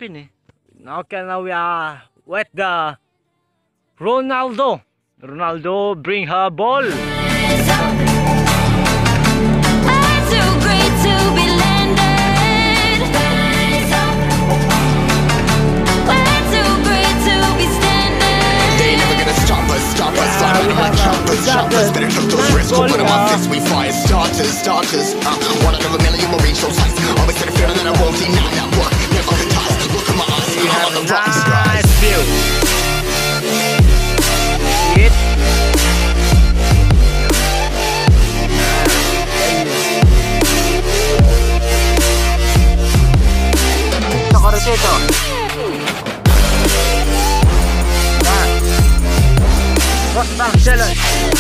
ini. Okay, now we are with the Ronaldo. Ronaldo bring her ball. Choppers, better took those risks. One of my fists, we fire starters. One out of a million will reach those heights. Always had a feeling that I won't deny that work. Never retire. Look at my eyes, I'm on the rocks. Nice view. Hit. Ito. Crossbar challenge.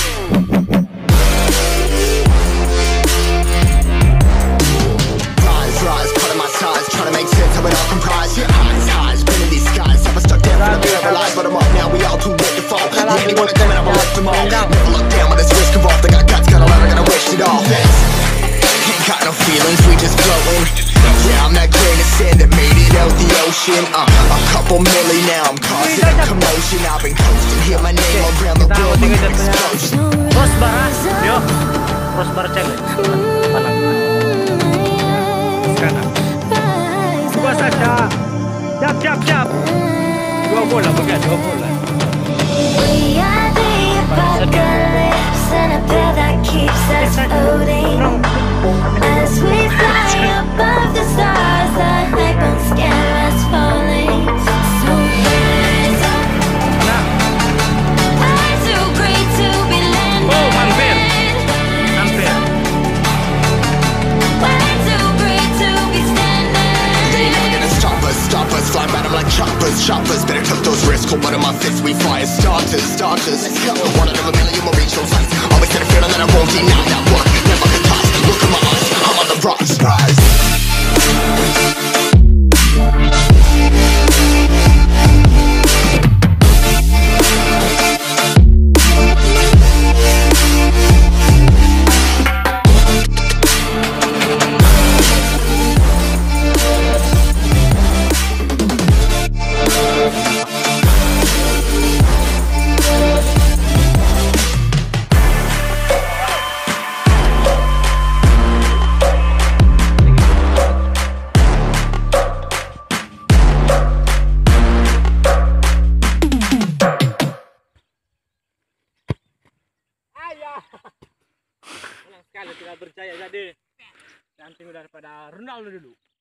Rise, cutting my size, trying to make sense of it all comprised. Highs, been in these skies. Never stuck down for the paralyzed, but I'm up now. We all too late to fall. Yeah, anyone that coming, I'ma lift them all. Never look down when this risk involved. I got guts, got a lot, I gotta wish it all. Ain't got no feelings, we just floating. Yeah, I'm that grain of sand that made it out the ocean. A couple milli now, I'm causing a commotion. I've been coasting, hear my name around the world like an explosion. Crossbar, yo. Crossbar challenge. Palang. Kanan. Dua saja. Siap. Dua bola, bagian dua bola. We are the apocalypse and a pill that keeps us floating. As we fly above the stars, the light won't scare us falling. So rise up. I'm too great to be landed. Oh, hampir. Way too great to be standing. They never gonna stop us, fly by them like choppers. Better took those risks. Hold one of my fists, we fire starters. Let's go. One out of a million will reach those heights. Always had a feeling that I won't deny that work. Never retire. Look at my eyes, I'm on the rocks. Sekali tidak berjaya jadi. Cantik daripada Ronaldo dulu.